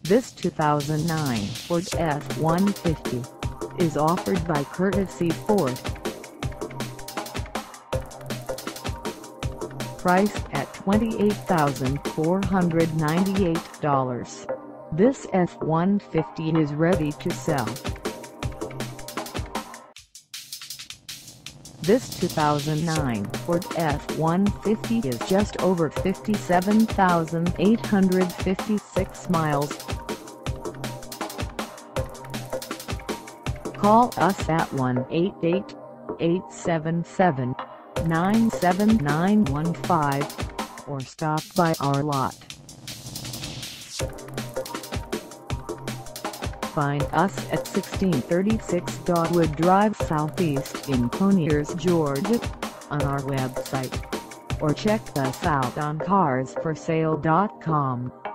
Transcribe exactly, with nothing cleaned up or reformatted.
This two thousand nine Ford F one fifty is offered by Courtesy Ford. Priced at twenty-eight thousand four hundred ninety-eight dollars, this F one fifty is ready to sell. This two thousand nine Ford F one fifty is just over fifty-seven thousand eight hundred fifty-six miles. Call us at one eight eight, eight seven seven, nine seven nine one five or stop by our lot. Find us at sixteen thirty-six Dogwood Drive Southeast in Conyers, Georgia, on our website, or check us out on cars for sale dot com.